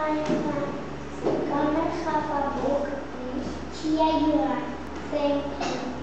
Come and have a book, please. Here you are. Thank you.